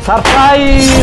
Surprise.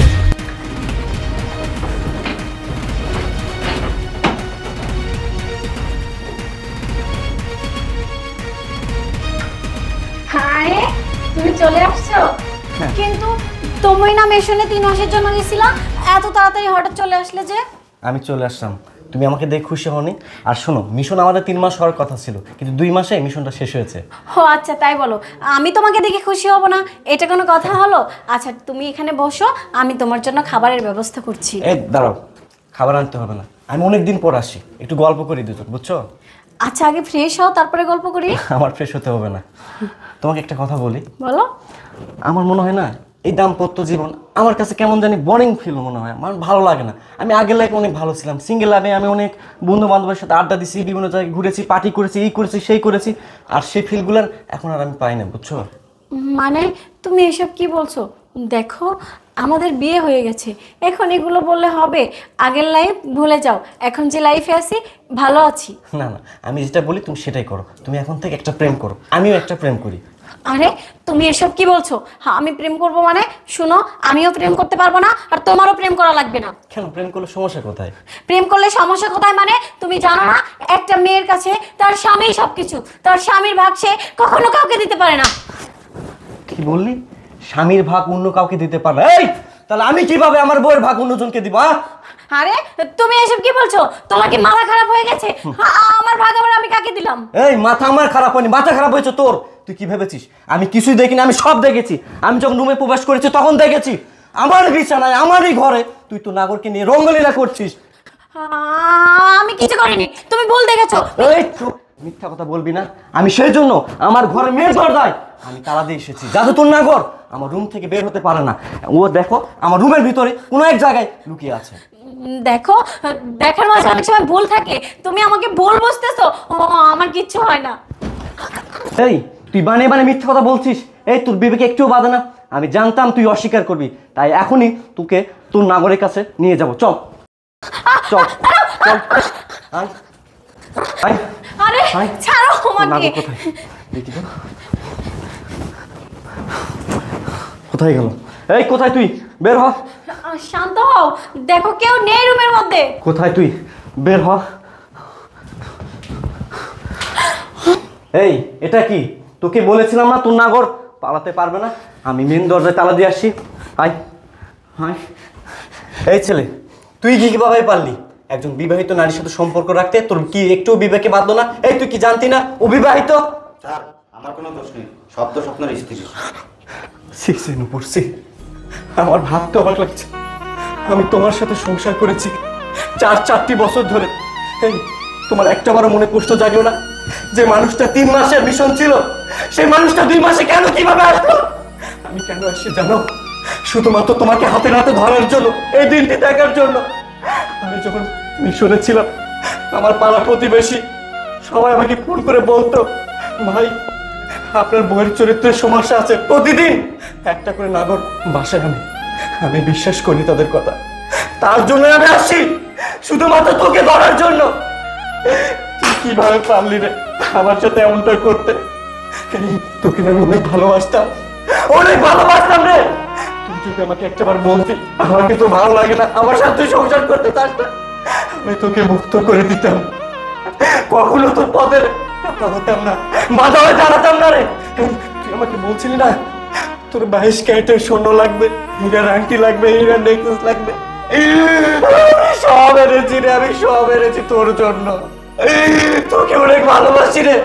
আরে তুমি চলে আসছো? কিন্তু তুমি না মিশনে 3 মাসের জন্য গেছিলা, এত তাড়াতাড়ি হঠাৎ চলে আসলে যে? আমি চলে আসলাম, তুমি আমাকে দেখে খুশি হওনি? আর শোনো, মিশন আমাদের 3 মাস হওয়ার কথা ছিল, কিন্তু 2 মাসে মিশনটা শেষ হয়েছে। ও আচ্ছা, তাই বলো। আমি তোমাকে দেখে খুশি হব না, এটা কোনো কথা হলো? আচ্ছা তুমি এখানে বসো, আমি তোমার জন্য খাবারের ব্যবস্থা করছি। এই দাঁড়াও, খাবার আনতে হবে না, আমি অনেকদিন পর আসি, একটু গল্প করি দুজন, বুঝছো? আচ্ছা আগে ফ্রেশ হও, তারপরে গল্প করি। আমার ফ্রেশ হতে হবে না। তোমাকে একটা কথা বলি। বলো। আমার মনে হয় না এই দাম্পত্য জীবন আমার কাছে কেমন জানি বোরিং ফিল মনে হয়, আমার ভালো লাগে না। আমি আগের লাইফে অনেক ভালো ছিলাম, সিঙ্গেল লাইফে আমি অনেক বন্ধু বান্ধবের সাথে আড্ডা দিছি, বিভিন্ন জায়গায় ঘুরেছি, পার্টি করেছি, এই করেছি সেই করেছি, আর সেই ফিলগুলো এখন আর আমি পাই না, বুঝছো? মানে তুমি এসব কি বলছো? দেখো আমাদের বিয়ে হয়ে গেছে, এখন এগুলো বললে হবে? আগের লাইফ ভুলে যাও, এখন যে লাইফে আছি ভালো আছি। না না, আমি যেটা বলি তুমি সেটাই করো। তুমি এখন থেকে একটা প্রেম করো, আমিও একটা প্রেম করি। আরে তুমি এসব কি বলছো? হ্যাঁ আমি প্রেম করব মানে? শুনো, আমিও প্রেম করতে পারবো না, আর তোমারও প্রেম করা লাগবে না। কেন, প্রেম করলে সমস্যা কোথায়? প্রেম করলে সমস্যা কোথায় মানে? তুমি জানো না একটা মেয়ের কাছে তার স্বামী সবকিছু, তার স্বামীর ভাগ সে কখনো কাউকে দিতে পারে না। কি বললি? স্বামীর ভাগ অন্য কাউকে দিতে পারে? এই তাহলে আমি কিভাবে আমার বউয়ের ভাগ অন্যজনকে দিব? আরে তুমি এসব কি বলছো? তোমার কি মাথা খারাপ হয়ে গেছে? আমার ভাগ আবার আমি কাকে দিলাম? এই মাথা আমার খারাপ হয়নি, মাথা খারাপ হয়েছে তোর। তুই কি ভেবেছিস আমি কিছুই দেখিনি? আমি সব দেখেছি। আমি যখন রুমে প্রবেশ করেছি তখন দেখেছি, আমার বিছানায় আমারই ঘরে তুই তো নাগরকে নিয়ে রঙ্গলীলা করছিস। আমি কিছু করিনি, তুমি ভুল দেখেছো। এই মিথ্যা কথা বলবি না। আমি সেই জন্য আমার ঘরে মেয়ের দরজায় আমি তালা দিয়ে এসেছি, যাতে তোর নাগর আমার রুম থেকে বের হতে পারে না। ও দেখো আমার রুমের ভিতরে কোনো এক জায়গায় লুকিয়ে আছে। দেখো, দেখার মাঝে অনেক সময় ভুল থাকে, তুমি আমাকে ভুল বুঝতেছো। আমার কিচ্ছু হয় না। এই তুই বানিয়ে বানিয়ে মিথ্যা কথা বলছিস। এই তোর বিবেকে একটুও বাধে না? আমি জানতাম তুই অস্বীকার করবি, তাই এখনই তোকে তোর নাগরের কাছে নিয়ে যাব। চল চল চল। আরে ছাড়ো আমাকে। কোথায় দেখি তো, কোথায় গেল? এই কোথায় তুই? বের হ। শান্ত হও, দেখো কেউ নেই রুমের মধ্যে। কোথায় তুই? বের হ। এই এটা কি? তোকে বলেছিলাম না তোর নাগর পালাতে পারবে না। আমি মেন দরজায় তালা দিয়ে আসছি। আয় আয়। এই ছেলে, তুই কি কিভাবে পারলি একজন বিবাহিত নারীর সাথে সম্পর্ক রাখতে? তোর কি একটু বিবেকে বাঁধলো না? এই তুই কি জানতি না ও বিবাহিত? স্যার আমার কোনো দোষ নেই, সব তো স্বপ্নের স্ত্রী। আমার ভাবতে অবাক লাগছে, আমি তোমার সাথে সংসার করেছি 4টি বছর ধরে। এই তোমার একটাবারও মনে কষ্ট জাগলো না যে মানুষটা 3 মাসের মিশন ছিল, সেই মানুষটা 2 মাসে কেন কিভাবে আসলো? আমি কেন আসছি জানো? শুধুমাত্র তোমাকে হাতে নাতে ধরার জন্য, এই দিনটি দেখার জন্য। আমি যখন মিশনে ছিলাম আমার পাড়া প্রতিবেশী সবাই আমাকে ফোন করে বলতো, ভাই আপনার বউয়ের চরিত্রের সমস্যা আছে। প্রতিদিন একটা করে নাগর বাসায় আমি বিশ্বাস করি তাদের কথা। তার জন্য আমি আসছি, শুধুমাত্র তোকে ধরার জন্য। তুই কিভাবে পারলি রে আমার সাথে এমনটা করতে? তোকে আমি অনেক ভালোবাসতাম, অনেক ভালোবাসতাম রে। তুই যদি আমাকে একটাবার বলতি আমাকে তো ভালো লাগে না, আমার সাথে সংসার করতে চাস না, আমি তোকে মুক্ত করে দিতাম। কখনো তোর পথের কথা হতাম না, বাধা হয়ে দাঁড়াতাম না রে। তুই আমাকে বলছিলি না তোর 22 ক্যারেটের স্বর্ণ লাগবে, হীরার আংটি লাগবে, হীরার নেকলেস লাগবে। সব এনেছি রে, আমি সব এনেছি তোর জন্য। তোকে অনেক ভালোবাসি রে।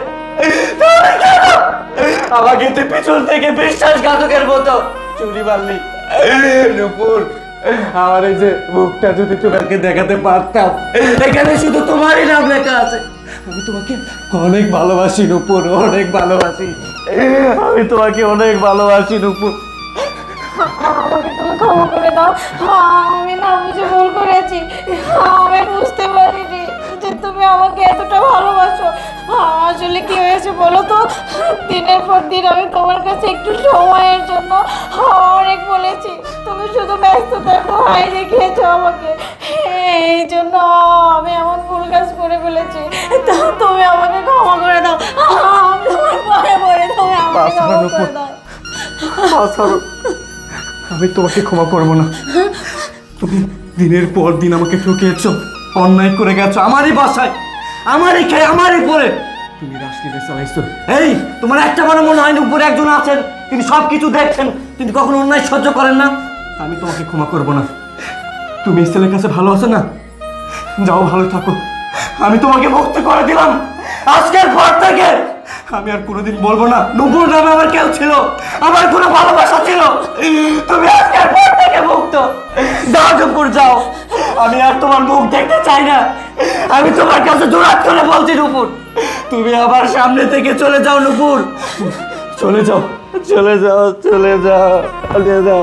আমাকে তুই পিছন থেকে বিশ্বাসঘাতকের মতো চুরি মারলি। নূপুর, আমার এই যে মুখটা যদি তোমাকে দেখাতে পারতাম, এখানে শুধু তোমারই নাম লেখা আছে। আমি তোমাকে অনেক ভালোবাসি নূপুর, অনেক ভালোবাসি। আমি তোমাকে অনেক ভালোবাসি নূপুর। আমাকে তুমি ক্ষমা করে দাও, আমি না বুঝে ভুল করেছি। আমি বুঝতে পারিনি যে তুমি আমাকে এতটা ভালোবাসো। আসলে কি হয়েছে বলো তো, দিনের পর দিন আমি তোমার কাছে একটু সময়ের জন্য অনেক বলেছি, তুমি শুধু ব্যস্ত থাকো, হাই দেখিয়েছো আমাকে। এই জন্য আমি এমন ভুল কাজ করে ফেলেছি। তুমি আমাকে ক্ষমা করে দাও, তোমার পায়ে পড়ে তুমি আমাকে ক্ষমা করে দাও। আমি তোমাকে ক্ষমা করব না। তুমি দিনের পর দিন আমাকে ঠকিয়েছো, অন্যায় করে গেছো আমারই বাসায়, আমারই খেয়ে আমারই পরে তুমি রাজনীতি চালাইছো। এই তোমার একটা বড় মনে হয়নি উপরে একজন আছেন, তিনি সব কিছু দেখছেন, তিনি কখনো অন্যায় সহ্য করেন না? আমি তোমাকে ক্ষমা করব না। তুমি এই ছেলের কাছে ভালো আছো না? যাও, ভালো থাকো। আমি তোমাকে মুক্তি করে দিলাম। আজকের পর থেকে আমি আর কোনোদিন বলবো না নুপুর নামে আমার কেউ ছিল, আমার কোনো ভালোবাসা ছিল। তুমি আজকের পর থেকে মুক্ত। যাও নুপুর, যাও। আমি আর তোমার মুখ দেখতে চাই না। আমি তোমার কাছে জোরাত করে বলছি নুপুর, তুমি আবার সামনে থেকে চলে যাও নুপুর, চলে যাও, চলে যাও, চলে যাও, চলে যাও।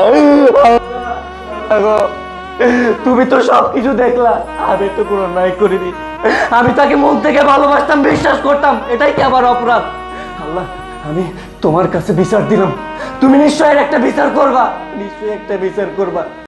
তুমি তো সব কিছু দেখলা, আমি তো কোনো অন্যায় করিনি। আমি তাকে মন থেকে ভালোবাসতাম, বিশ্বাস করতাম, এটাই কি আবার অপরাধ? আল্লাহ, আমি তোমার কাছে বিচার দিলাম, তুমি নিশ্চয়ই একটা বিচার করবা, নিশ্চয়ই একটা বিচার করবা।